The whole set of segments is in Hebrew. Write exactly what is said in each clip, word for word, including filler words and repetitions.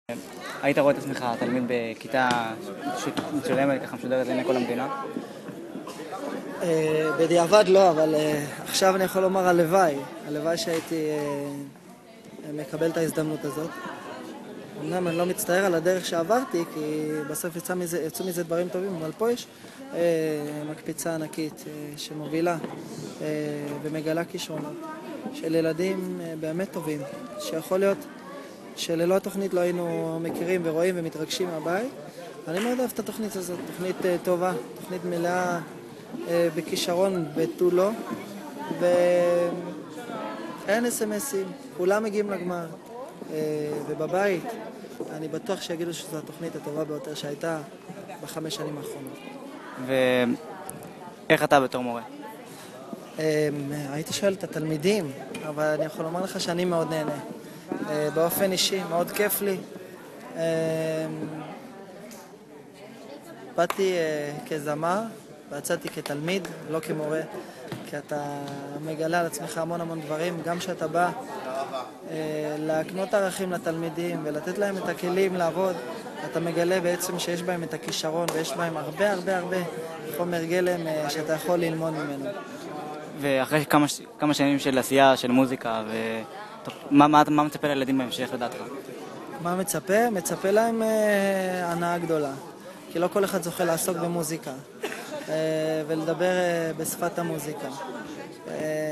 היית רואה את עצמך תלמיד בכיתה מצולמת, ככה משודרת לעיני כל המדינה? בדיעבד לא, אבל עכשיו אני יכול לומר הלוואי. הלוואי שהייתי מקבל את ההזדמנות הזאת. אמנם אני לא מצטער על הדרך שעברתי, כי בסוף יצא מזה, יצאו מזה דברים טובים, אבל פה יש מקפיצה ענקית שמובילה ומגלה כישרונות של ילדים באמת טובים, שיכול להיות שללא התוכנית לא היינו מכירים ורואים ומתרגשים מהבית. אני מאוד אוהב את התוכנית הזאת, תוכנית טובה, תוכנית מלאה בכישרון ותו לא, ואין אס-אם-אסים, כולם מגיעים לגמר, ובבית אני בטוח שיגידו שזו התוכנית הטובה ביותר שהייתה בחמש שנים האחרונות. ואיך אתה בתור מורה? הייתי שואל את התלמידים, אבל אני יכול לומר לך שאני מאוד נהנה. באופן אישי, מאוד כיף לי. באתי כזמר, ויצאתי כתלמיד, לא כמורה, כי אתה מגלה על עצמך המון המון דברים, גם שאתה בא להקנות ערכים לתלמידים ולתת להם את הכלים לעבוד, אתה מגלה בעצם שיש בהם את הכישרון ויש בהם הרבה הרבה הרבה חומר גלם שאתה יכול ללמוד ממנו. ואחרי כמה, כמה שנים של עשייה, של מוזיקה, ו... מה, מה, מה מצפה לילדים בהמשך לדעתך? מה מצפה? מצפה להם אה, הנאה גדולה. כי לא כל אחד זוכה לעסוק במוזיקה אה, ולדבר אה, בשפת המוזיקה. אה,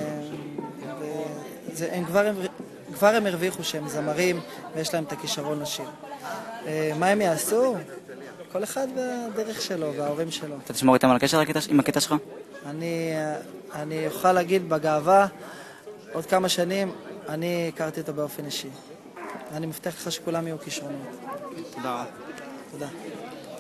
וזה, הם כבר, כבר הם הרוויחו שהם זמרים ויש להם את הכישרון לשיר. אה, מה הם יעשו? כל אחד והדרך שלו וההורים שלו. אתה תשמור איתם על הקשר עם הקטע שלך? אני, אני אוכל להגיד בגאווה, עוד כמה שנים אני הכרתי אותו באופן אישי. אני מבטיח לך שכולם יהיו כישרונות. תודה רבה. תודה.